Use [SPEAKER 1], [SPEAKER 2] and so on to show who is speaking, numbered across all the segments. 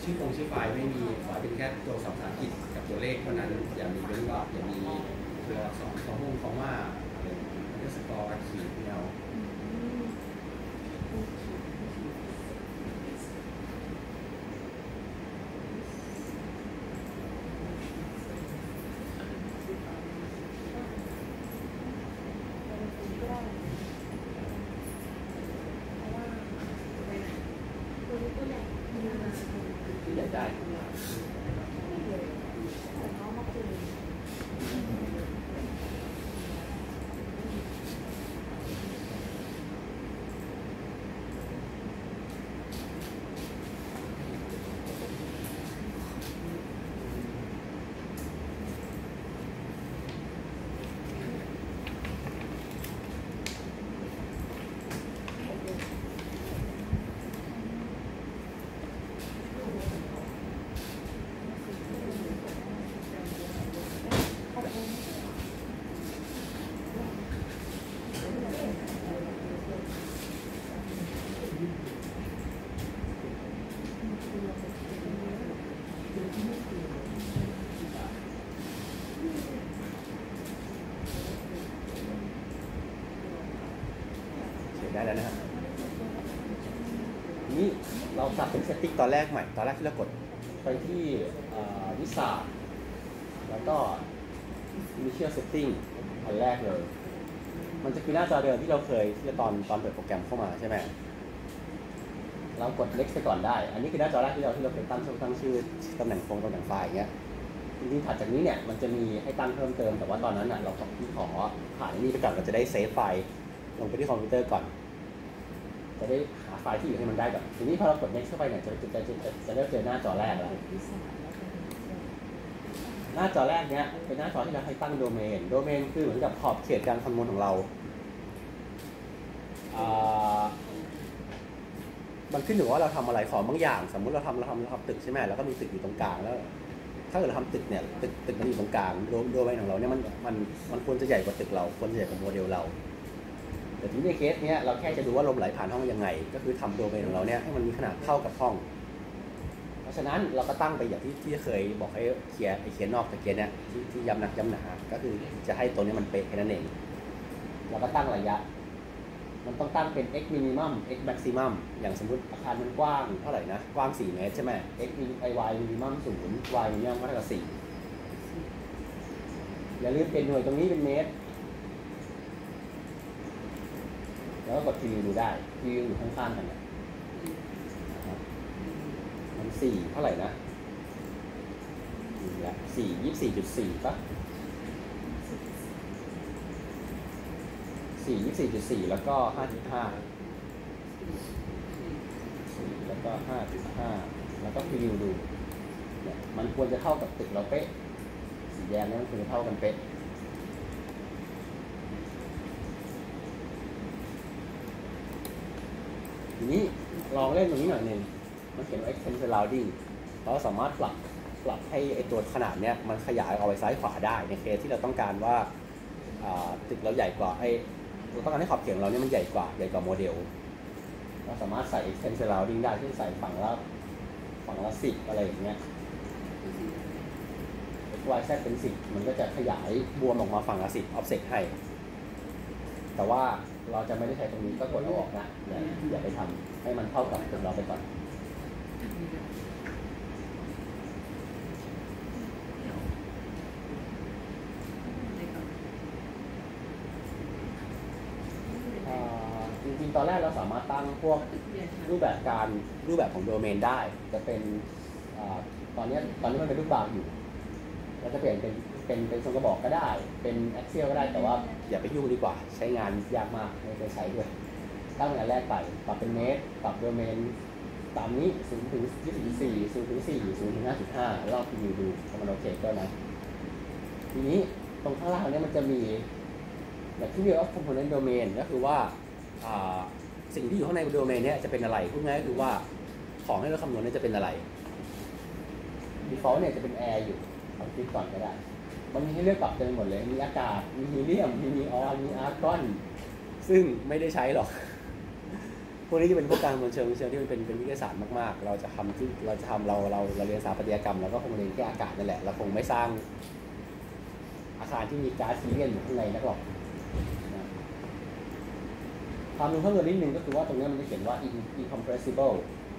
[SPEAKER 1] ชื่อไฟล์ไม่มีขอเป็นแค่ตัวภาษาอังกฤษกับตัวเลขเท่านั้นอย่ามีเว้นวรรคอย่ามีตัวอักษรของห้องของว่าอะไรสกอร์ขีดแนวที่ใหญ่ได้ได้แล้วนะฮะนี่เราปรับเป็นเซตติ้งตอนแรกใหม่ตอนแรกที่เรากดไปที่วิสาแล้วก็ Initial Setting อันแรกเลยมันจะคือหน้าจอเดิมที่เราเคยที่ตอนเปิดโปรแกรมเข้ามาใช่ไหมเรากด Next ไปก่อนได้อันนี้คือหน้าจอแรกที่เราเคยตั้งชื่อตำแหน่งตำแหน่งไฟล์อย่างเงี้ยจริงๆถัดจากนี้เนี่ยมันจะมีให้ตั้งเพิ่มเติมแต่ว่าตอนนั้นเราขอผ่านนี้ไปก่อนเราจะได้เซฟไฟล์ลงไปที่คอมพิวเตอร์ก่อนจะได้หาไฟล์ที่อยู่ให้มันได้ก่อนทีนี้พอเรากด next เข้าไปเนี่ยจะเริ่มเจอหน้าจอแรกแล้วหน้าจอแรกเนี้ยเป็นหน้าจอที่เราให้ตั้งโดเมนคือเหมือนกับขอบเขตการคำนวณของเรามันขึ้นอยู่ว่าเราทำอะไรของบางอย่างสมมุติเราทำตึกใช่ไหมแล้วก็มีตึกอยู่ตรงกลางแล้วถ้าเกิดเราทำตึกเนี่ยตึกมันอยู่ตรงกลางโดเมนของเราเนี่ยมันควรจะใหญ่กว่าตึกเราควรจะใหญ่กว่าโมเดลเราแต่ที่ในเคสเนี้ยเราแค่จะดูว่าลมไหลผ่านห้องยังไงก็คือทำโดเมนของเราเนี่ยให้มันมีขนาดเท่ากับห้องเพราะฉะนั้นเราก็ตั้งไปอย่างที่เคยบอกให้เคลียร์นอกตะเกียบเนี่ยที่ย้ำหนักย้ำหนาก็คือจะให้ตัวนี้มันเป๊ะแค่นั้นเองเราก็ตั้งระยะมันต้องตั้งเป็น x minimum x maximum อย่างสมมุติอาคารมันกว้างเท่าไหร่นะกว้าง4 เมตรใช่ไหม x y minimum 0 y minimum เท่ากับ4อย่าลืมเป็นหน่วยตรงนี้เป็นเมตรแล้วก็กดพรีวิวดูได้พรีวิวอยู่ข้างๆกันเนี่ยมัน4เท่าไหร่นะนี่แหละ24.4ป่ะ24.4แล้วก็ 5.5 แล้วก็ 5.5 แล้วก็พรีวิวดูเนี่ยมันควรจะเท่ากับตึกเราเป๊ะสีแดงนี่มันควรจะเท่ากันเป๊ะทีนี้ลองเล่นตรงนี้หน่อยนึงมันเขียนว่า extend surrounding เราสามารถปรับให้ไอตัวขนาดเนี้ยมันขยายออกไปซ้ายขวาได้ในเคสที่เราต้องการว่าตึกเราใหญ่กว่าเราต้องการให้ขอบเขตของเราเนี่ยมันใหญ่กว่าโมเดลเราสามารถใส่ extend surrounding ได้ที่ใส่ฝั่งละ10อะไรอย่างเงี้ย y z เป็น10มันก็จะขยายบวมออกมาฝั่งละ10 offset ให้แต่ว่าเราจะไม่ได้ใช้ตรงนี้ก็กดเอาออกนะอย่าไปทำให้มันเท่ากับตึกเราไปก่อนจริงๆตอนแรกเราสามารถตั้งพวกรูปแบบของโดเมนได้จะเป็นตอนนี้มันเป็นรูปบาร์อยู่เราจะเปลี่ยนเป็นทรงกระบอกก็ได้เป็น Axial ก็ได้แต่ว่าอย่าไปยุ่งดีกว่าใช้งานยากมากไม่ได้ใช้ด้วยตั้งแต่แรกไปปรับเป็นเมตรปรับโดเมนตามนี้0 ถึง 24 0 ถึง 4 0 ถึง 5.5 แล้วลองพิมพ์ดูถ้ามันโอเคก็นะทีนี้ตรงข้างล่างนี้มันจะมีแบบที่เรียกว่า component domain ก็คือว่าสิ่งที่อยู่ข้างในโดเมนนี้จะเป็นอะไรพูดง่ายก็คือว่าของให้เราคำนวณนี้จะเป็นอะไร default เนี่ยจะเป็น air อยู่เอาคลิกก่อนก็ได้มันมีให้เลือกปรับเต็มหมดเลยมีอากาศมีฮีเลียมมีนีออนมีอาร์กอนซึ่งไม่ได้ใช้หรอกพวกนี้จะเป็นพวกการคำนวณเชิงที่มันเป็นวิทยาศาสตร์มากๆเราจะทำเราเรียนสถาปัตยกรรมเราก็คงเรียนแค่อากาศนั่นแหละเราคงไม่สร้างอาคารที่มีก๊าซฮีเลียมอยู่ข้างในนักหรอกความรู้เพิ่มเติมนิดนึงก็คือว่าตรงนี้มันจะเขียนว่า incompressible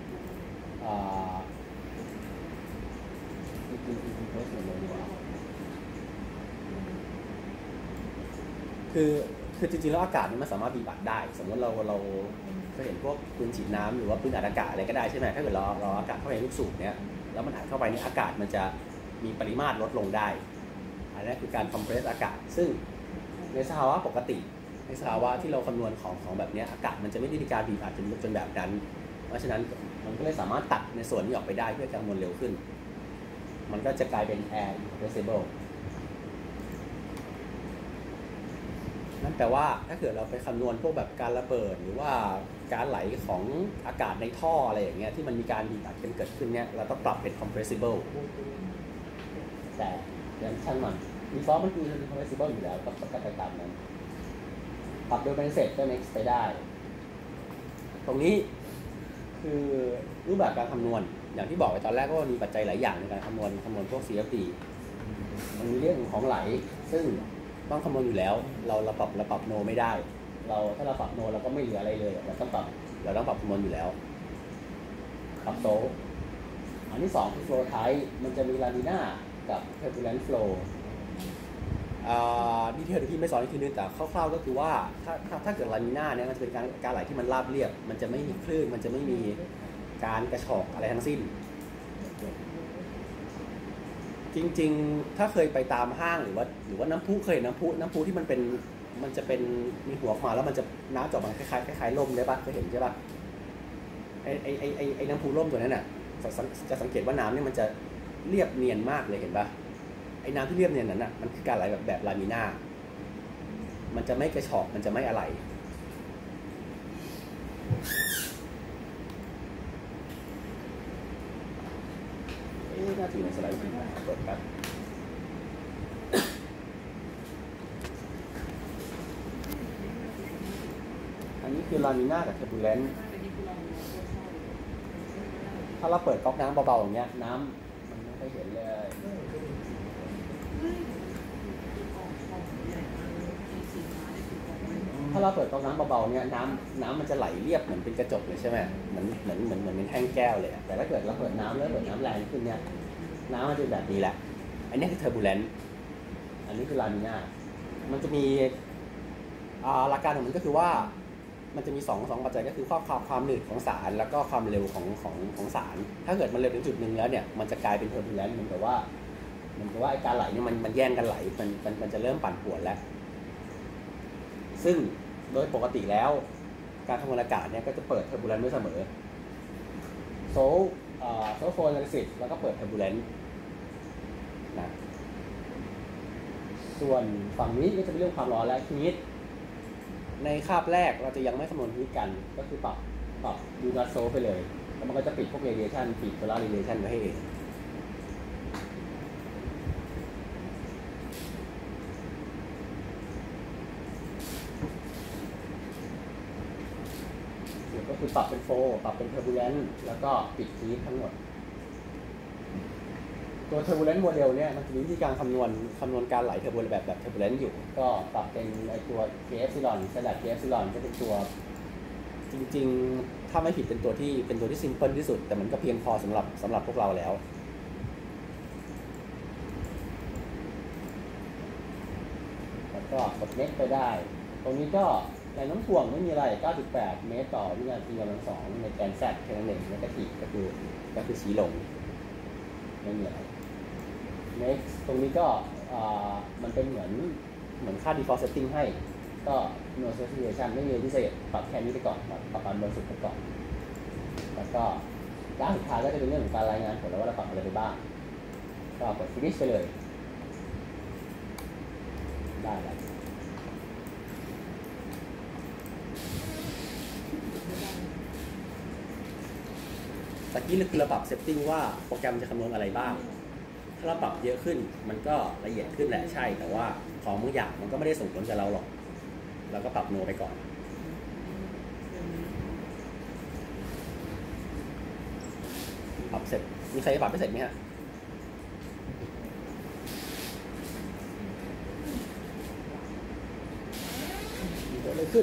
[SPEAKER 1] คือจริงๆแล้วอากาศมันสามารถบีบอัดได้สมมติเราเคยเห็นพวกปืนฉีดน้ำหรือว่าปืนอัดอากาศอะไรก็ได้ใช่ไหมถ้าเกิดเราอากาศเข้าไปในลูกสูบเนี้ยแล้วมันอัดเข้าไปในอากาศมันจะมีปริมาตรลดลงได้อันนี้คือการคอมเพรสอากาศซึ่งในสภาวะปกติในสภาวะที่เราคำนวณของแบบนี้อากาศมันจะไม่ได้มีการบีบอัดจนแบบนั้นเพราะฉะนั้นมันก็เลยสามารถตัดในส่วนนี้ออกไปได้เพื่อคำนวณเร็วขึ้นมันก็จะกลายเป็น air incompressible นั่นแปลว่าถ้าเกิดเราไปคำนวณพวกแบบการระเบิดหรือว่าการไหลของอากาศในท่ออะไรอย่างเงี้ยที่มันมีการบีบอัดกันเกิดขึ้นเนี่ยเราต้องปรับเป็น compressible แต่ยังช่างมันดีฟอลต์มันคือ compressible อยู่แล้วก็ไปตามนั้นปรับโดยเป็นเศษก็ next ไปได้ตรงนี้คือรูปแบบการคำนวณอย่างที่บอกไปตอนแรกก็มีปัจจัยหลายอย่างในการคำนวณพวก CFD มันมีเรื่องของไหลซึ่งต้องคำนวณอยู่แล้วเราปรับโนไม่ได้ถ้าเราปรับโนเราก็ไม่เหลืออะไรเลยเราต้องปรับคำนวณอยู่แล้วปรับโซอันที่2คือ flow type มันจะมี laminar กับ turbulent flow ดีเทลที่ไม่สอนอีกทีนึงแต่คร่าวๆก็คือว่าถ้าเกิด laminar เนี่ยมันจะเป็นการไหลที่มันราบเรียบมันจะไม่มีคลื่นมันจะไม่มีการกระชอกอะไรทั้งสิ้นจริงๆถ้าเคยไปตามห้างหรือว่าน้ำพุเคยเห็นน้ำพุที่มันจะเป็นมีหัวมาแล้วมันจะน้ำจอกมันคล้ายๆล่มได้ปะเคยเห็นใช่ปะไอ้น้ำพุล่มตัวนั้นน่ะจะสังเกตว่าน้ำเนี่ยมันจะเรียบเนียนมากเลยเห็นปะไอ้น้ำที่เรียบเนียนนั้นน่ะมันคือการไหลแบบลามิน่ามันจะไม่กระชอกมันจะไม่อะไรหน้าที่ในสไลด์ที่เปิดครับอันนี้คือลามิน่ากับเทอร์บูเลนซ์ถ้าเราเปิดก๊อกน้ำเบาๆอย่างเงี้ยน้ำมันไม่ค่อยเห็นเลยถ้าเราเปิดก๊อกน้ำเบาๆเนี่ยน้ำมันจะไหลเรียบเหมือนเป็นกระจกเลยใช่ไหมเหมือนเป็นแท่งแก้วเลยแต่ถ้าเกิดเราเปิดน้ำแล้วเปิดน้ำแรงขึ้นเนี่ยน้ำมันจะแบบนี้แหละอันนี้คือเทอร์บูเลนซ์อันนี้คือลามิน่ามันจะมีหลักการของมันก็คือว่ามันจะมี2ปัจจัยก็คือความหนืดของสารแล้วก็ความเร็วของสารถ้าเกิดมันเร็วถึงจุดหนึ่งแล้วเนี่ยมันจะกลายเป็นเทอร์บูเลนซ์เหมือนกับว่าไอ้การไหลเนี่ยมันแย่งกันไหลมันจะเริ่มปั่นป่วนแล้วซึ่งโดยปกติแล้วการทำงานอากาศเนี่ยก็จะเปิดเทอร์บูเลนซ์ไว้เสมอโซโฟนซิสแล้วก็เปิดเทอร์บูเลนซ์นะส่วนฝั่งนี้ก็จะเป็นเรื่องความร้อนและทีนี้ในคาบแรกเราจะยังไม่คำนวณฮีทกันก็คือปรับดูนัทโซไปเลยแล้วมันก็จะปิดพวกเรเดียชันปิดโพลาร์เรเดียชันไว้ให้เองก็คือปรับเป็นโฟปรับเป็นเทอร์บูเลนซ์แล้วก็ปิดฮีททั้งหมดตัวเทอร์บูเลนซ์โมเดลเนี่ยมันจะมีวิธีการคำนวณการไหลเทอร์บูเลนซ์แบบเทอร์บูเลนซ์อยู่ก็ปรับเป็นไอตัว k epsilon สลัด k epsilon ก็เป็นตัวจริงๆถ้าไม่ผิดเป็นตัวที่ซิมเพิลที่สุดแต่มันก็เพียงพอสำหรับพวกเราแล้วก็กด next ไปได้ตรงนี้ก็แรงโน้มถ่วงไม่มีอะไร 9.8 เมตรต่อวินาทีกำลัง2ในแกน Z แค่นั้นเองเนกาทีฟก็คือชี้ลงไม่มีอะไร next ตรงนี้ก็มันเป็นเหมือนค่า default setting ให้ก็ no specification ไม่มีพิเศษปรับแค่นี้ไปก่อนปรับตามเบอร์สุดไปก่อนแล้วก็ด้านสุดท้ายก็จะเป็นเรื่องของการรายงานผลแล้วว่าเราปรับอะไรไปบ้างก็กด finish ไปเลยได้แล้วตะกี้คือเราปรับเซตติ้งว่าโปรแกรมจะคำนวณอะไรบ้างถ้าเราปรับเยอะขึ้นมันก็ละเอียดขึ้นแหละใช่แต่ว่าของบางอย่างมันก็ไม่ได้ส่งผลกับเราหรอกเราก็ปรับโนไปก่อนรับเสร็จมีใครปรับไม่เสร็จไหมฮะเกิดอะไรขึ้น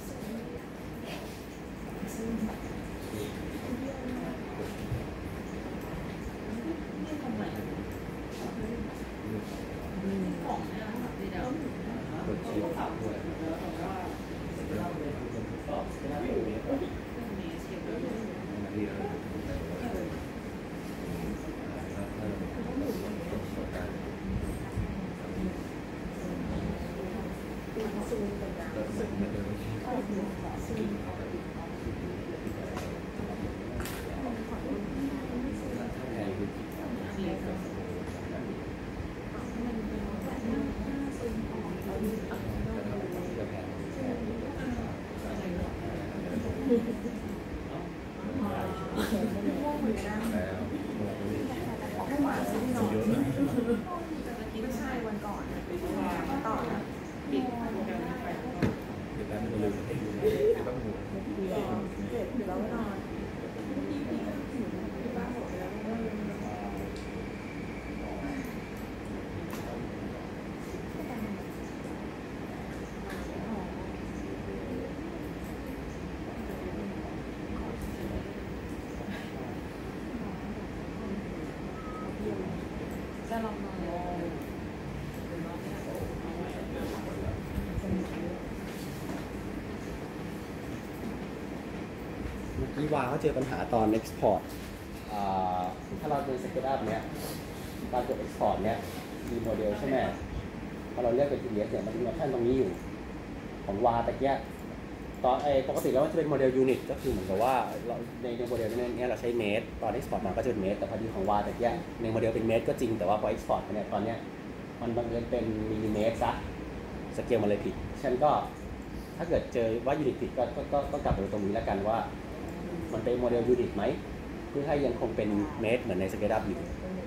[SPEAKER 1] วาเขาเจอปัญหาตอน export ถ้าเราเป็น SketchUp เนี้ยการกด export เนี้ยมีโมเดลใช่ไหมพอเราเลือกเป็น PDF เนี่ยมันจะมีออปชั่นตรงนี้อยู่ของวาตะเกียตอนปกติแล้วมันจะเป็นโมเดล unit ก็คือเหมือนกับว่าเราในโมเดลนี้เราใช้เมตรตอน export มาก็จะเป็นเมตรแต่พอดีของวาตะเกียในโมเดลเป็นเมตรก็จริงแต่ว่าพอ export เนี่ยตอนเนี้ยมันบังเอิญเป็นมิลลิเมตรซะสเกลมันเลยผิดฉันก็ถ้าเกิดเจอว่า unit ผิดก็กลับไปตรงนี้แล้วกันว่ามันเป็นโมเดลยูนิตไหมเพื่อให้ยังคงเป็นเมตรเหมือนใน SketchUp อยู่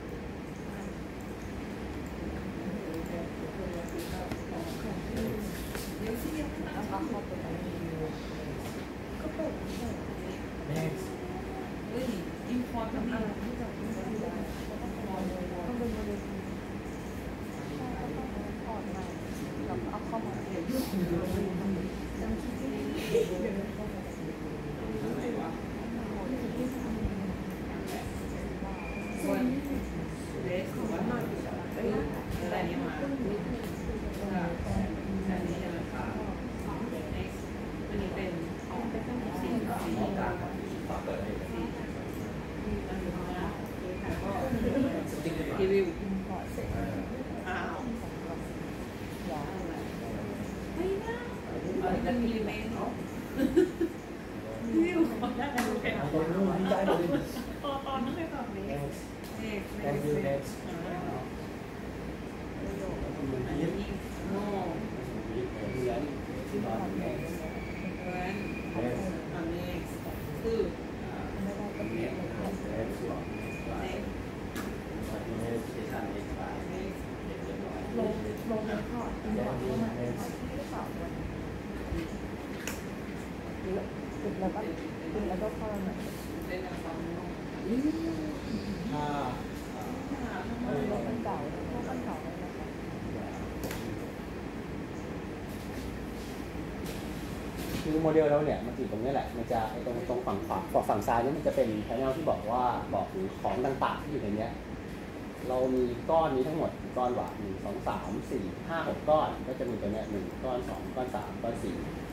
[SPEAKER 1] คือโมเดลเราเนี่ยมันอยู่ตรงนี้แหละมันจะตรงฝั่งซ้ายนี่มันจะเป็นแพนเนลที่บอกถึงของต่างๆที่อยู่ในนี้เรามีก้อนนี้ทั้งหมดก้อนหวาน1 2 3 4 5 6ก้อนก็จะมีตัวนี้1ก้อน2ก้อน3ก้อน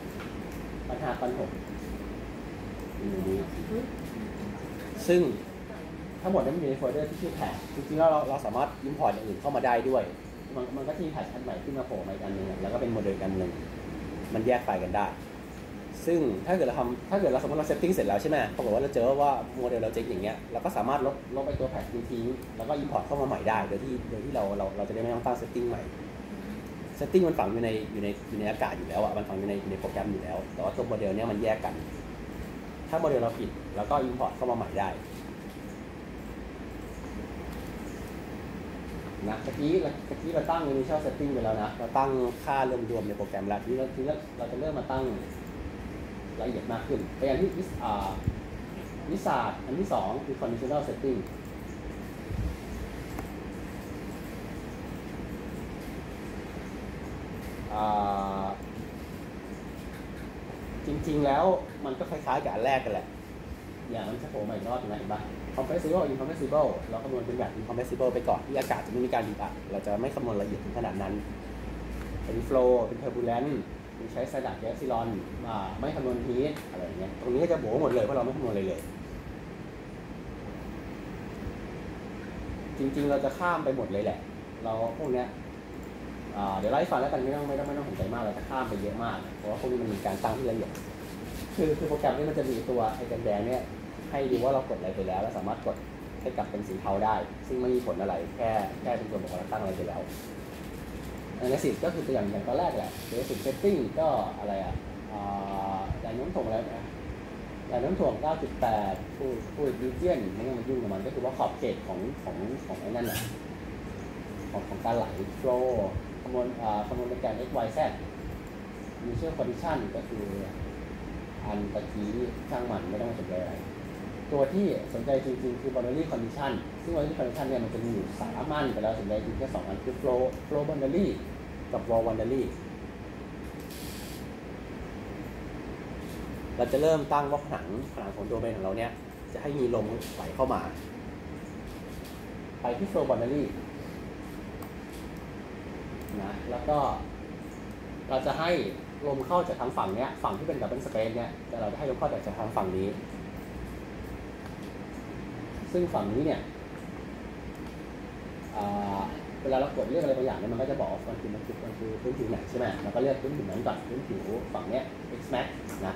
[SPEAKER 1] 4ก้อน5ก้อน6อยู่นี้ซึ่งทั้งหมดนั้นมันอยู่ในโฟลเดอร์ที่ชื่อแท็กจริงๆแล้วเราสามารถ import อย่างอื่นเข้ามาได้ด้วยมันก็จะมีแท็กอันใหม่ขึ้นมาโผล่มาอีกอันนึงแล้วก็เป็นโมเดลกันหนึ่งมันแยกไฟล์กันได้ซึ่งถ้าเกิดเราสมมติเราเซตติ้งเสร็จแล้วใช่ไหมปรากฏว่าเราเจอว่าโมเดลเราเจ๊งอย่างเงี้ยเราก็สามารถลบไปตัวแพ็กทิ้งแล้วก็ import เข้ามาใหม่ได้โดยที่เราจะได้ไม่ต้องตั้งเซตติ้งใหม่เซตติ้งมันฝังอยู่ในอากาศอยู่แล้วอ่ะมันฝังอยู่ในโปรแกรมอยู่แล้วแต่ว่าตัวโมเดลเนี้ยมันแยกกันถ้าโมเดลเราผิดแล้วก็ import เข้ามาใหม่ได้นะตะกี้เราตั้ง initial setting ไปแล้วนะเราตั้งค่ารวมในโปรแกรมแล้วทีนี้เราจะเริ่มมาตั้งละเอียดมากขึ้นแต่อย่างที่วิสาอันที่2คือ conditional setting จริงๆแล้วมันก็คล้ายๆกับอันแรกกันแหละอย่างมันจะโผล่มาอีกรอบนะเห็นปะ compressible incompressible เราคำนวณเป็นแบบ incompressible ไปก่อนที่อากาศจะไม่มีการบีบอัดเราจะไม่คำนวณละเอียดถึงขนาดนั้นเป็น flow เป็น turbulent ใช้ standard gas epsilon ไม่คำนวณ heat อะไรอย่างเงี้ยตรงนี้ก็จะโบ๋หมดเลยเพราะเราไม่คำนวณอะไรเลยจริงๆเราจะข้ามไปหมดเลยแหละเราพวกเนี้ยเดี๋ยวไล่ฟังแล้วกันไม่ต้องสนใจมากเราจะข้ามไปเยอะมากเพราะว่าพวกนี้มันมีการตั้งที่ละเอียดคือโปรแกรมนี้มันจะมีตัวไอ้แดงๆเนี่ยให้ดูว่าเรากดอะไรไปแล้วสามารถกดให้กลับเป็นสีเทาได้ซึ่งไม่มีผลอะไรแค่เป็นตัวบอกว่าเราตั้งอะไรไปแล้วanalysis ก็คือตัวอย่างตอนแรกแหละ basic setting ก็อะไรแรงโน้มถ่วงแล้วนะแรงโน้มถ่วง 9.8 fluid region ไม่ต้องมายุ่งกับมันก็คือว่าขอบเขตของไอ้นั่นแหละของการไหล flow คำนวณโปรแกรม x y z initial condition ก็คืออันตะกี้ช่างมันไม่ต้องสนใจอะไรตัวที่สนใจจริงๆคือ boundary condition ซึ่ง boundary condition เนี่ยมันจะมีอยู่3อันแต่เราสนใจจริงแค่2อันคือ flow boundary กับ wall boundary เราจะเริ่มตั้งว่าผนังของโดเมนของเราเนี่ยจะให้มีลมไหลเข้ามาไปที่ flow boundary นะแล้วก็เราจะให้ลมเข้าจากทางฝั่งเนี้ยฝั่งที่เป็น double space เนี่ยแต่เราจะให้ลมเข้าจากทางฝั่งนี้ซึ่งฝั่งนี้เนี่ยเวลาเรากดเลือกอะไรบางอย่างเนี่ยมันก็จะบอกมันคือพื้นผิวไหนใช่ไหมเราก็เลือกพื้นผิวนั้นก่อนพื้นผิวฝั่งเนี้ย x max นะ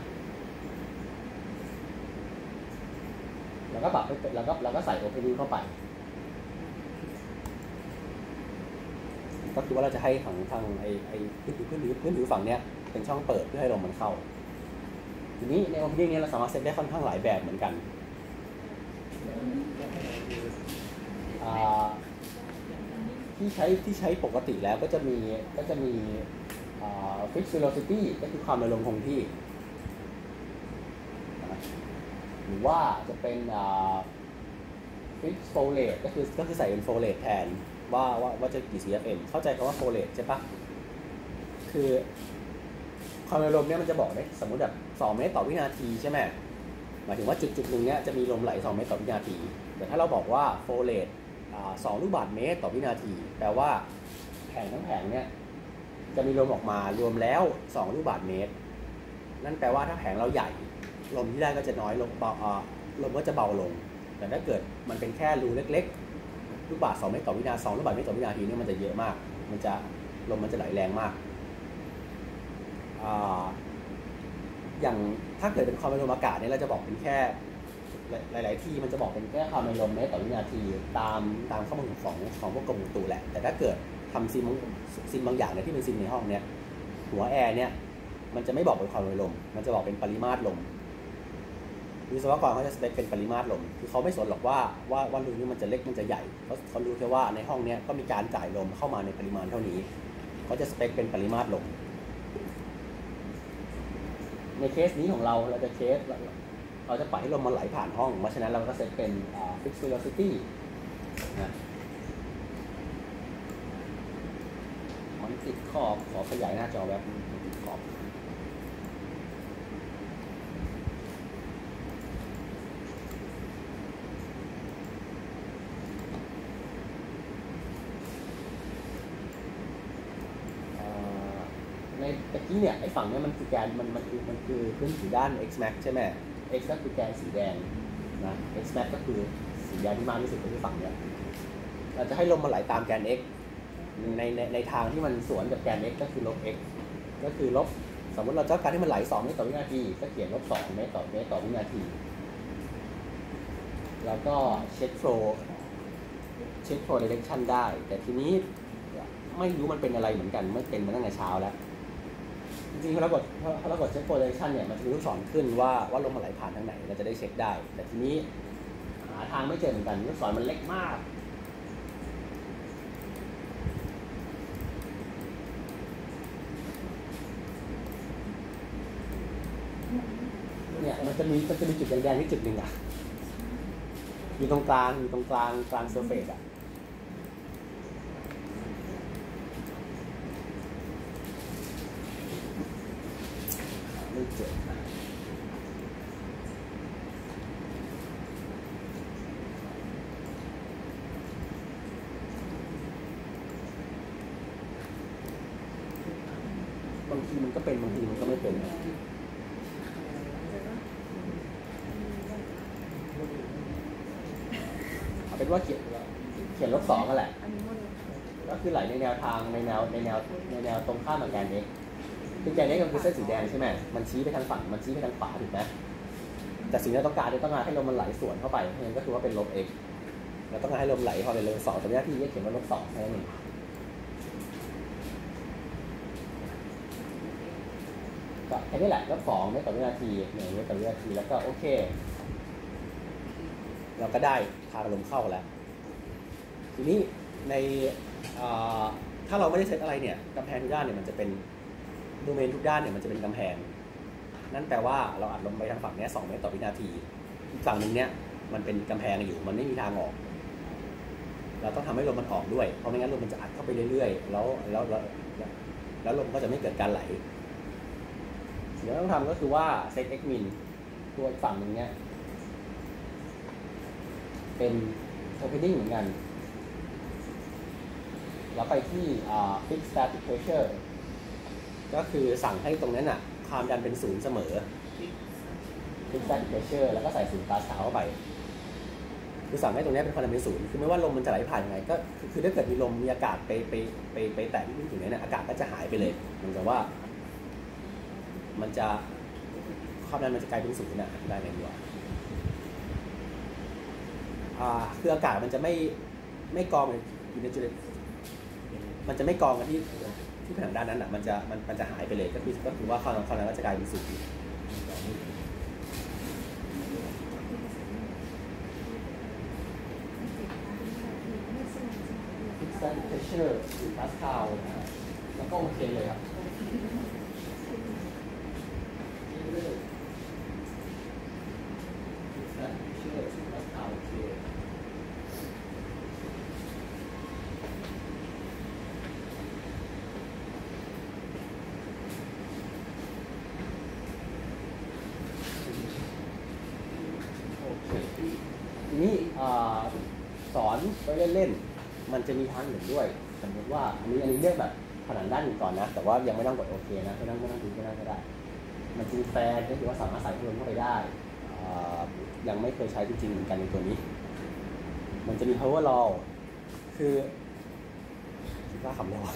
[SPEAKER 1] แล้วก็ปรับแล้วก็ใส่ opening เข้าไปก็คือว่าเราจะให้ทางไอ้พื้นผิวฝั่งเนี้ยเป็นช่องเปิดเพื่อให้ลมมันเข้าทีนี้ใน opening นี้เราสามารถเซตได้ค่อนข้างหลายแบบเหมือนกันที่ใช้ปกติแล้วก็จะมีfixed velocity ก็คือความเร็วลมคงที่หรือว่าจะเป็นfixed flow rate ก็คือใส่เป็น flow rate แทนว่าจะกี่ CFM เข้าใจคำว่า flow rate ใช่ปะคือความเร็วลมเนี่ยมันจะบอกได้สมมติแบบ2 เมตรต่อวินาทีใช่ไหมหมายถึงว่าจุดหนึ่งเนี่ยจะมีลมไหล2 เมตรต่อวินาทีแต่ถ้าเราบอกว่า flow rate 2 ลูกบาศก์เมตรต่อวินาทีแปลว่าแผงทั้งแผงเนี่ยจะมีลมออกมารวมแล้ว2 ลูกบาศก์เมตรนั่นแปลว่าถ้าแผงเราใหญ่ลมที่ได้ก็จะน้อยลงลมก็จะเบาลงแต่ถ้าเกิดมันเป็นแค่รูเล็กๆลูกบาศก์2 เมตรต่อวินาที2 ลูกบาศก์เมตรต่อวินาทีนี่มันจะเยอะมากลมมันจะไหลแรงมากอย่างถ้าเกิดเป็นความเร็วลมอากาศเนี่ยเราจะบอกเป็นแค่หลายๆที่มันจะบอกเป็นแค่ความเร็วลมเมตรต่อวินาทีตามข้อมูลของพวกกรมอุตุแหละแต่ถ้าเกิดทำซิมบางอย่างเนี่ยที่เป็นซิมในห้องเนี่ยหัวแอร์เนี่ยมันจะไม่บอกเป็นความเร็วลมมันจะบอกเป็นปริมาตรลมวิศวกรเขาจะสเปคเป็นปริมาตรลมคือเขาไม่สนหรอกว่ารูนี้มันจะเล็กมันจะใหญ่เขารู้แค่ว่าในห้องนี้ก็มีการจ่ายลมเข้ามาในปริมาณเท่านี้เขาจะสเปคเป็นปริมาตรลมในเคสนี้ของเราจะเราจะปล่อยให้ลมมันไหลผ่านห้องเพราะฉะนั้นเราก็เซตเป็นfixed velocity นะมันติดขอบขอขยายหน้าจอแบบติดขอบในตะกี้เนี่ยไอ้ฝั่งนี้มันคือแกนมันคือพื้นผิวด้าน x max ใช่ไหม x ก็คือแกนสีแดงนะ x max ก็คือสีแดงที่มากที่สุดก็คือฝั่งนี้เราจะให้ลมมันไหลตามแกน x ในทางที่มันสวนกับแกน x ก็คือลบ x ก็คือลบสมมติเราต้องการให้มันไหล2 เมตรต่อวินาทีก็เขียนลบ2 เมตรต่อวินาทีแล้วก็เช็ค flow direction ได้แต่ทีนี้ไม่รู้มันเป็นอะไรเหมือนกันไม่เป็นมาตั้งแต่เช้าแล้วจริงๆพอเรากดเช็ค flow direction เนี่ยมันจะมีลูกศรขึ้นว่าลมมันไหลผ่านทางไหนเราจะได้เช็คได้แต่ทีนี้หาทางไม่เจอเหมือนกันลูกศรมันเล็กมากเนี่ยมันจะมีจุดแดงๆที่จุดหนึ่งอ่ะอยู่ตรงกลางเซอร์เฟซอ่ะไม่เจอบางทีมันก็เป็นบางทีมันก็ไม่เป็นเอาเป็นว่าเขียนลบ2กันแหละก็คือไหลในแนวทางในแนวตรงข้ามกับแกน x คือแกน x ก็คือเส้นสีแดงใช่ไหมมันชี้ไปทางฝั่งมันชี้ไปทางขวาถูกไหมแต่สิ่งที่เราต้องการให้ลมมันไหลสวนเข้าไปนั่นก็คือว่าเป็นลบ x เราต้องการให้ลมไหลพอเป็นลบ2แต่หน้าที่เขียนว่าลบ2แค่นั้นเองก็แค่นี้แหละลบ2เมตรต่อวินาที1 เมตรต่อวินาทีแล้วก็โอเคเราก็ได้ทางลมเข้าแล้วทีนี้ในถ้าเราไม่ได้เซตอะไรเนี่ยกำแพงทุกด้านเนี่ยมันจะเป็นโดเมนทุกด้านเนี่ยมันจะเป็นกำแพงนั่นแปลว่าเราอัดลมไปทางฝั่งนี้2 เมตรต่อวินาทีอีกฝั่งหนึ่งเนี่ยมันเป็นกำแพงอยู่มันไม่มีทางออกเราต้องทำให้ลมมันออกด้วยเพราะไม่งั้นลมมันจะอัดเข้าไปเรื่อยๆแล้วลมก็จะไม่เกิดการไหลสิ่งที่ต้องทำก็คือว่าเซต x min ตัวอีกฝั่งหนึ่งเนี่ยเป็น opening เหมือนกันแล้วไปที่fixed static pressure ก็คือสั่งให้ตรงนั้นความดันเป็น0เสมอ fixed static pressure แล้วก็ใส่0 pascal เข้าไปคือสั่งให้ตรงนี้เป็นความดันเป็น0คือไม่ว่าลมมันจะไหลผ่านยังไงก็คือถ้าเกิดมีลมมีอากาศไปแตะที่ถึงนี้อากาศก็จะหายไปเลยเหมือนกับว่ามันจะความดันมันจะกลายเป็น0ได้ไงดีวะคืออากาศมันจะไม่กองอยู่ในจุดมันจะไม่กองกันที่ผนังด้านนั้นมันจะหายไปเลยก็คือว่าความดันก็จะกลายเป็น0fixed pressure 0 pascal แล้วก็โอเคเลยครับทีนี้สอนไปเล่นๆมันจะมีทางอื่นด้วยสมมติว่าอันนี้เรียกแบบผนังด้านอื่นก่อนนะแต่ว่ายังไม่ต้องกดโอเคนะไม่ต้องดูก็ได้มันจะมีแฟนก็คือว่าสามารถใส่พัดลมเข้าไปได้ยังไม่เคยใช้จริงๆเหมือนกันในตัวนี้มันจะมี power law คือคิดว่าคำเรียกว่า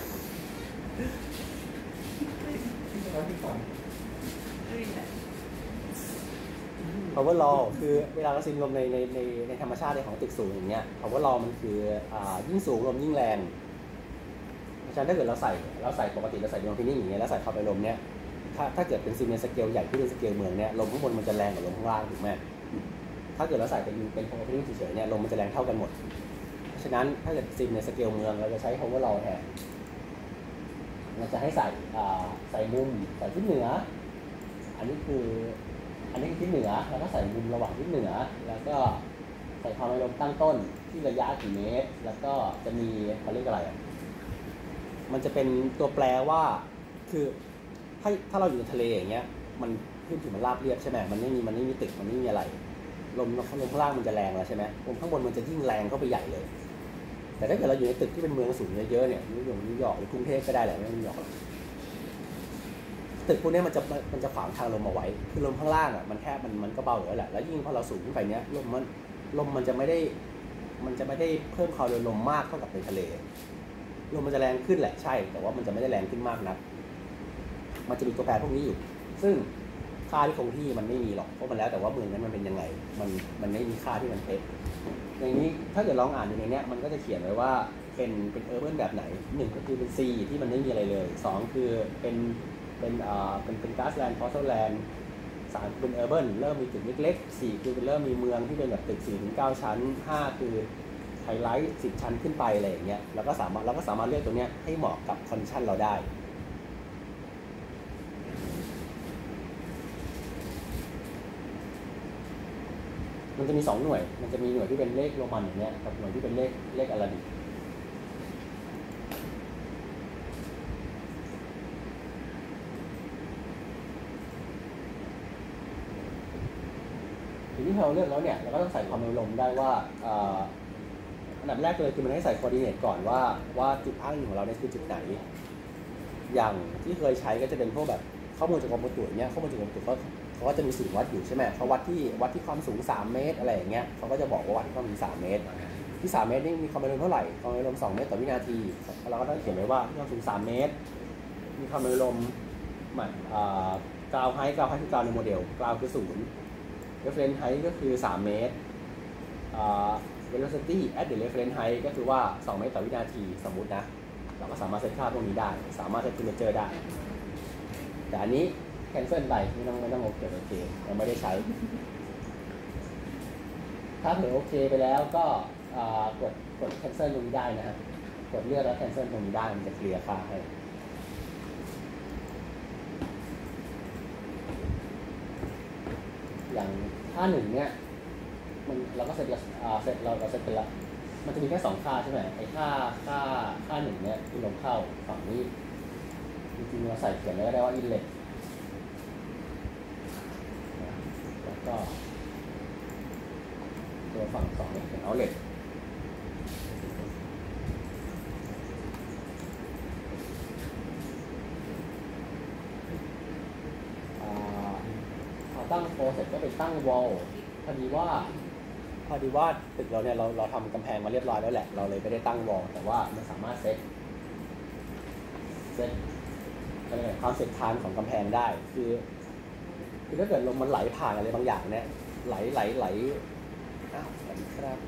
[SPEAKER 1] power law คือเวลาเราซิมลมในธรรมชาติในของตึกสูงอย่างเงี้ย power law มันคือยิ่งสูงลมยิ่งแรงเพราะฉะนั้นถ้าเกิดเราใส่ปกติเราใส่ดวงพินิ่งอย่างเงี้ยแล้วใส่เข้าไปลมเนี้ยถ้าเกิดเป็นซิมในสเกลใหญ่ที่เป็นสเกลเมืองเนี้ยลมข้างบนมันจะแรงกว่าลมข้างล่างถูกไหมถ้าเกิดเราใส่เป็นโพลพินิ่งเฉยๆเนี่ยลมมันจะแรงเท่ากันหมดเพราะฉะนั้นถ้าเกิดซิมในสเกลเมืองเราจะใช้ power law แทนเราจะให้ใส่มุมใส่ทิศเหนืออันนี้คือทิศเหนือแล้วก็ใส่มุมระหว่างทิศเหนือแล้วก็ใส่ความเร็วลมตั้งต้นที่ระยะกี่เมตรแล้วก็จะมีเขาเรียกอะไรมันจะเป็นตัวแปรว่าคือถ้าเราอยู่ในทะเลอย่างเงี้ยมันพื้นผิวมันราบเรียบใช่ไหมมันไม่มีตึกมันไม่มีอะไรลมข้างล่างมันจะแรงแล้วใช่ไหมลมข้างบนมันจะยิ่งแรงเข้าไปใหญ่เลยแต่ถ้าเกิดเราอยู่ในตึกที่เป็นเมืองสูงเยอะๆเนี่ยนิวยอร์กหรือกรุงเทพก็ได้แหละไม่นิวยอร์กตึกพวกนี้มันจะขวางทางลมเอาไว้คือลมข้างล่างมันแค่มันก็เบาอยู่แล้วแหละแล้วยิ่งพอเราสูงขึ้นไปเนี้ยลมมันจะไม่ได้เพิ่มความเร็วลมมากเท่ากับในทะเลลมมันจะแรงขึ้นแหละใช่แต่ว่ามันจะไม่ได้แรงขึ้นมากนักมันจะมีตัวแปรพวกนี้อยู่ซึ่งค่าที่คงที่มันไม่มีหรอกเพราะมันแล้วแต่ว่าเมืองนั้นมันเป็นยังไงมันไม่มีค่าที่มันเป๊ะอย่างนี้ถ้าเกิดลองอ่านอยู่ในนี้มันก็จะเขียนไว้ว่าเป็นเออร์เบิร์นแบบไหน1ก็คือเป็น C ที่มันไม่มีอะไรเลย2คือเป็นก๊าซแลนด์ฟอสซิลแลนด์3เป็นเออร์เบิร์นเริ่มมีจุดเล็กๆ4คือเริ่มมีเมืองที่เป็นแบบตึก 4-9 ชั้น5คือไฮไลท์10 ชั้นขึ้นไปอะไรอย่างเงี้ยเราก็สามารถเลือกตัวเนี้ยให้เหมาะกับคอนดิชันเราได้มันจะมี2หน่วยมันจะมีหน่วยที่เป็นเลขโรมันอย่างเงี้ยกับหน่วยที่เป็นเลขอาราบิกทีนี้พอเราเลือกแล้วเนี่ยเราก็ต้องใส่ความเร็วลมได้ว่าอันดับแรกเลยคือมันให้ใส่ coordinate ก่อนว่าจุดอ้างอิงของเราเนี่ยคือจุดไหนอย่างที่เคยใช้ก็จะเป็นพวกแบบข้อมูลจากกรมอุตุเนี่ยข้อมูลจากกรมอุตุเขาก็จะมีศูนย์วัดอยู่ใช่ไหมเขาวัดที่ความสูง3เมตรอะไรอย่างเงี้ยเขาก็จะบอกว่าวัดที่ความสูง3เมตรที่3เมตรนี่มีความเร็วลมเท่าไหร่ความเร็วลม2เมตรต่อวินาทีเราก็ต้องเขียนไว้ว่าความสูง3เมตรมีความเร็วลมกราวไฮคือกราวในโมเดลกราวคือ0 reference height ก็คือ3เมตรvelocity at the reference height ก็คือว่า2เมตรต่อวินาทีสมมุตินะเราก็สามารถเซตค่าพวกนี้ได้สามารถเซต temperature ได้แต่อันนี้ cancel ไปไม่ต้องโอเคยังไม่ได้ใช้ถ้าเผื่อโอเคไปแล้วก็กด cancel ตรงนี้ได้นะฮะกดเลือกแล้ว cancel ตรงนี้ได้มันจะเคลียร์ค่าให้อย่างค่า1เนี่ยเราก็เซตเราเซตไปละมันจะมีแค่2ค่าใช่ไหมไอ้ค่า1เนี่ยคือลมเข้าฝั่งนี้จริงๆเราใส่เขียนไว้ก็ได้ว่า inlet แล้วก็ตัวฝั่ง2เนี่ยเป็น outlet ตั้งโฟเสร็จก็ไปตั้งวอลพอดีว่าตึกเราเนี่ยเราทำกำแพงมาเรียบร้อยแล้วแหละเราเลยไม่ได้ตั้งวอลแต่ว่ามันสามารถเซตความเสร็จทานของกำแพงได้คือถ้าเกิดลมมันไหลผ่านอะไรบางอย่างเนี่ยไหลครับ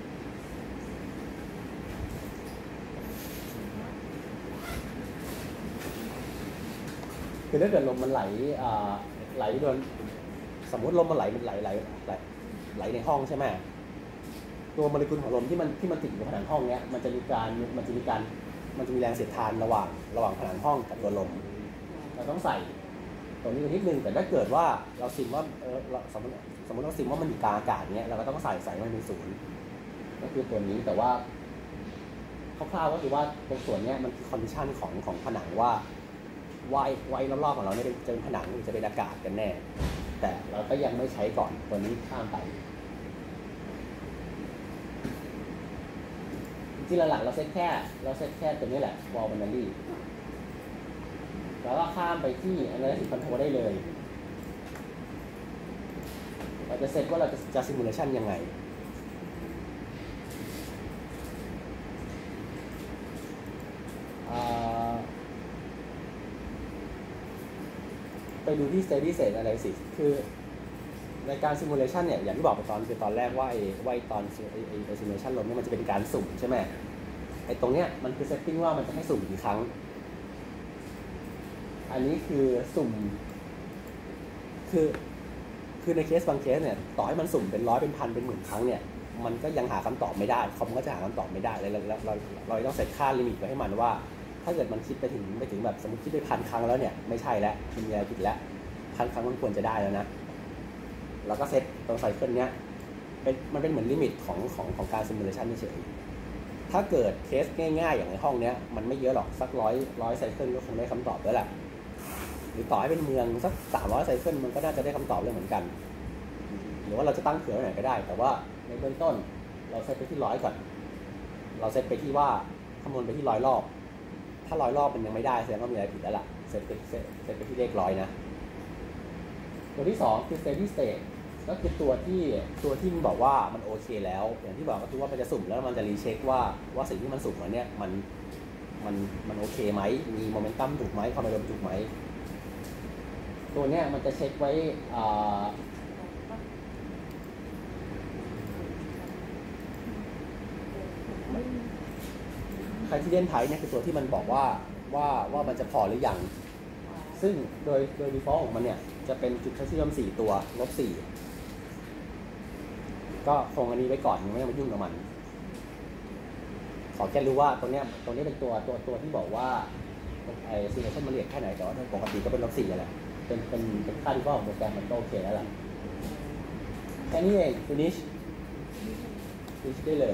[SPEAKER 1] คือถ้าเกิดลมมันไหลโดนสมมติลมมันไหลในห้องใช่ไหมตัวโมเลกุลของลมที่มันติดอยู่ผนังห้องเนี้ยมันจะมีแรงเสียดทานระหว่างผนังห้องกับตัวลมเราต้องใส่ตรงนี้นิดนึงแต่ถ้าเกิดว่าเราซิมว่าสมมติเราซิมว่ามันอยู่กลางอากาศเนี้ยเราก็ต้องใส่มันเป็น0ก็คือตัวนี้แต่ว่าคร่าวๆก็คือว่าตรงส่วนเนี้ยมันคือคอนดิชันของผนังว่าไว้รอบๆของเราเนี่ยจะเป็นผนังหรือจะเป็นอากาศกันแน่แต่เราก็ยังไม่ใช้ก่อนตัวนี้ข้ามไปที่หลักๆเราเซตแค่ตัวนี้แหละ wall boundary แล้วก็ข้ามไปที่ analytic control ได้เลยเราจะเซตว่าเราจะ simulation ยังไงไปดูที่ steady state analysis คือในการ simulation เนี่ยอย่างที่บอกไปตอนแรกว่าไอ้ตอนsimulation ลมเนี่ยมันจะเป็นการสุ่มใช่ไหมไอ้ตรงเนี้ยมันคือ setting ว่ามันจะให้สุ่มกี่ครั้งอันนี้คือสุ่มคือในเคสบางเคสเนี่ยต่อให้มันสุ่มเป็น100เป็นพันเป็นหมื่นครั้งเนี่ยมันก็ยังหาคำตอบไม่ได้คอมก็จะหาคำตอบไม่ได้เราต้องเซตค่าลิมิตไว้ให้มันว่าถ้าเกิดมันคิดไปถึงแบบสมมติคิดไป1,000 ครั้งแล้วเนี่ยไม่ใช่แล้วมันมีอะไรผิดแล้ว1,000 ครั้งมันควรจะได้แล้วนะแล้วก็เซตตรงไซเคิลเนี้ยมันเป็นเหมือนลิมิตของการซิมูเลชันเฉยถ้าเกิดเคสง่ายๆอย่างในห้องเนี้ยมันไม่เยอะหรอกสักร้อยไซเคิลก็คงได้คำตอบแล้วแหละหรือต่อให้เป็นเมืองสัก300ไซเคิลมันก็น่าจะได้คำตอบเลยเหมือนกันหรือว่าเราจะตั้งเผื่อไว้ไหนก็ได้แต่ว่าในเบื้องต้นเราเซตไปที่100ก่อนเราเซตไปที่ว่าคำนวณไปที่100 รอบถ้า100 รอบมันยังไม่ได้แสดงว่ามีอะไรผิดแล้วล่ะเซตไปที่เลข100นะตัวที่2คือ steady state ก็คือตัวที่มันบอกว่ามันโอเคแล้วอย่างที่บอกก็คือว่ามันจะสุ่มแล้วมันจะรีเช็คว่าสิ่งที่มันสุ่มมาเนี่ยมันโอเคไหมมีโมเมนตัมถูกไหมความเร็วถูกไหมตัวเนี้ยมันจะเช็คไว้ใครที่เล่นไทยเนี่ยคือตัวที่มันบอกว่ามันจะพอหรือยังซึ่งโดย default ของมันเนี่ยจะเป็นจุดค่าเชื่อม4ตัว-4ก็คงอันนี้ไว้ก่อนไม่ต้องไปยุ่งกับมันขอแค่รู้ว่าตรงนี้เป็นตัวที่บอกว่าไอ้ simulation มันละเอียดแค่ไหนแต่ว่าปกติก็เป็น-4แหละเป็นค่า default ของโปรแกรมมันก็โอเคแล้วล่ะแค่นี้เอง finish ได้เลย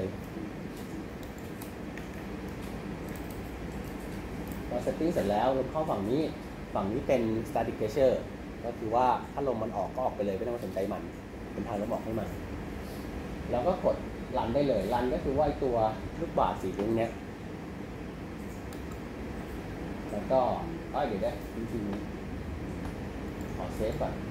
[SPEAKER 1] พอ setting เสร็จแล้วลมเข้าฝั่งนี้เป็น static pressure ก็คือว่าถ้าลมมันออกก็ออกไปเลยไม่ต้องมาสนใจมันเป็นทางลมออกให้มันแล้วก็กดรันได้เลยรันก็คือว่าไอตัวลูกบาศก์สีดวงเนี้ยแล้วก็เดี๋ยวได้จริงๆขอเซฟก่อน